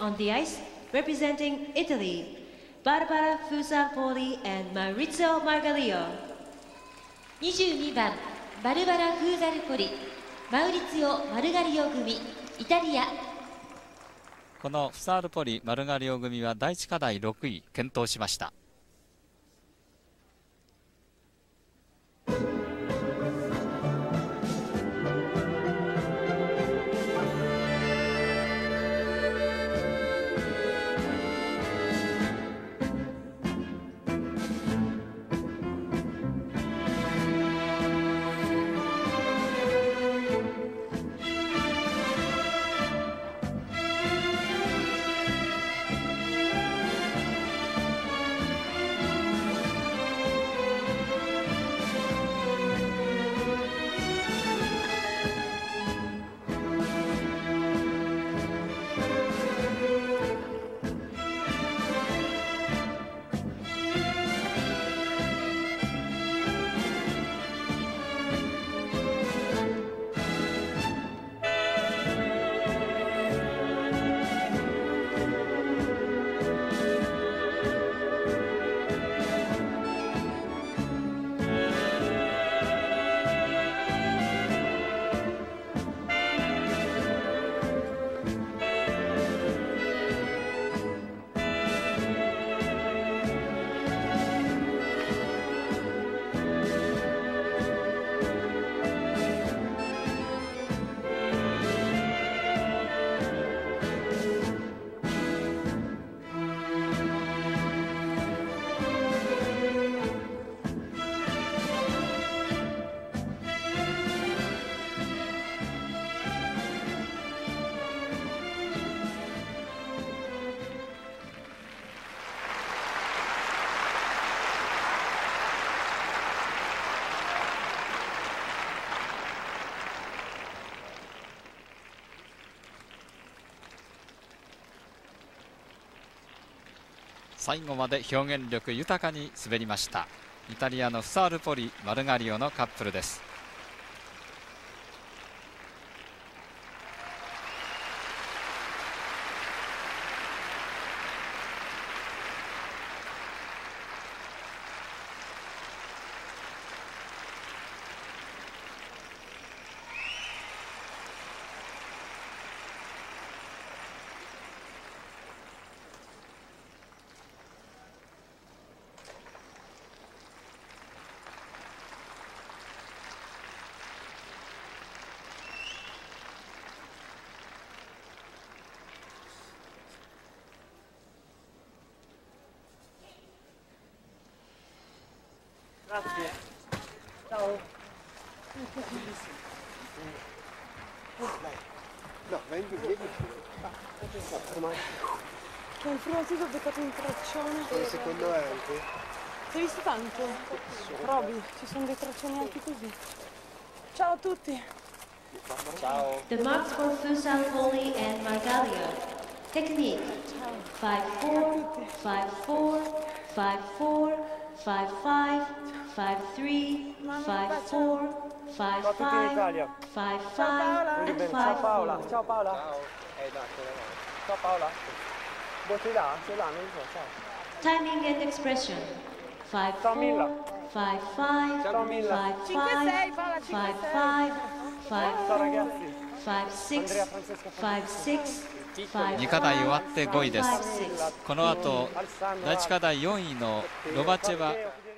On the ice, representing Italy, Barbara Fusampoli and Maurizio Margalio. 22番バルバラ・フーザルポリ、マウリツィオ・マルガリオ組、イタリア。 このフサールポリ・マルガリオ組は第1課題6位健闘しました。最後まで表現力豊かに滑りました。イタリアのフサールポリ・マルガリオのカップルです。 Grazie. Ciao. No, vai in piedi. Ormai. Il primo titolo ho beccato un traccione. E il secondo è anche? Si è visto tanto? Roby, ci sono dei traccioni alti così. Ciao a tutti. Ciao. The marks for Fusampoli and Margalio. Technique 5-4, 5-4, 5-4, 5-5, 5-3, 5-4, 5-5, 5-5, and 5-4. Ciao Paola. Ciao Paola. Ciao. Ciao Paola. Vuoi là? Sei là, non so, ciao. Timing and expression 5-4, 5-5, 5-5, 5-5, 5-4, 5-6, 5-6, 2課題終わって5位です。この後第1課題4位のロバチェワ